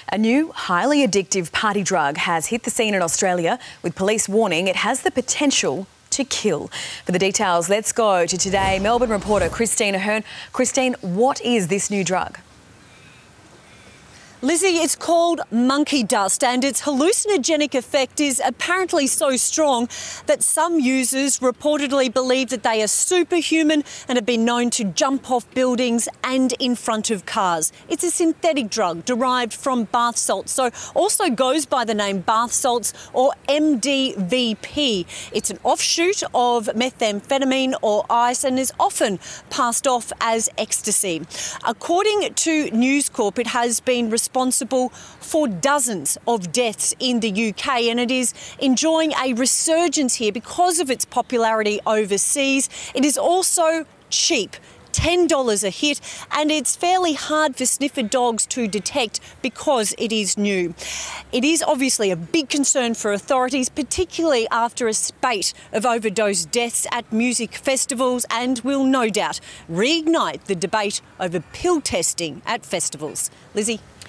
A new, highly addictive party drug has hit the scene in Australia, with police warning it has the potential to kill. For the details, let's go to Today Melbourne reporter Christine Ahern. Christine, what is this new drug? Lizzie, it's called monkey dust, and its hallucinogenic effect is apparently so strong that some users reportedly believe that they are superhuman and have been known to jump off buildings and in front of cars. It's a synthetic drug derived from bath salts, so also goes by the name bath salts or MDVP. It's an offshoot of methamphetamine or ice and is often passed off as ecstasy. According to News Corp, it has been responsible for dozens of deaths in the UK, and it is enjoying a resurgence here because of its popularity overseas. It is also cheap. $10 a hit, and it's fairly hard for sniffer dogs to detect because it is new. It is obviously a big concern for authorities, particularly after a spate of overdose deaths at music festivals, and will no doubt reignite the debate over pill testing at festivals. Lizzie?